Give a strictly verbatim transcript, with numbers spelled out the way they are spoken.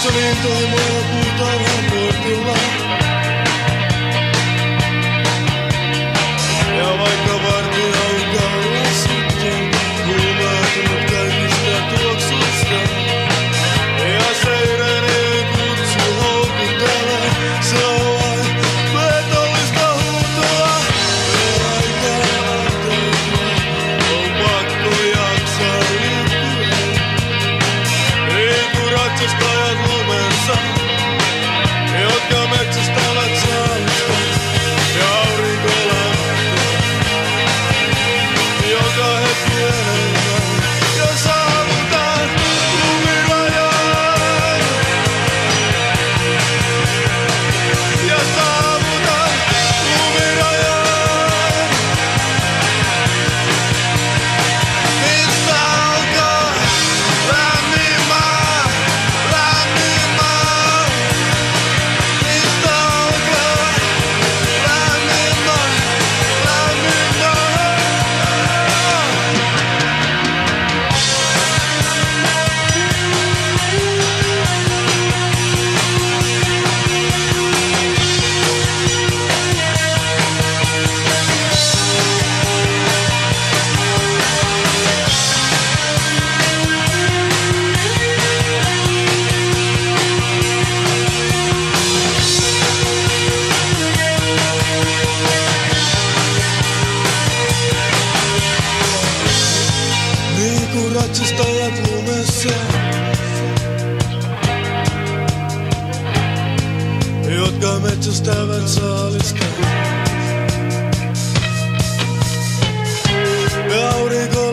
intohimoja puutarhan portilla. Ja vaikka vartija on kauan sitten, huumautunut kaikista tuoksuista. Ja seinäinen kutsu houkuttelee, se on vain petollista huutoa. Aikaa töitä, on pakko jaksaa liittyä. Niin kuin ratsastajat lumessa, jotka metsästävät saalista. Ja aurinko lämmittää, joka hetki enemmän. Ja saavutaan lumirajan. Ja saavutaan lumirajan. Mistä alkaa lämmin maa, lämmin maa? Mistä alkaa lämmin maa, lämmin maa? Niin kuin ratsastajat lumessa, jotka metsästävät saalista. Ja aurinko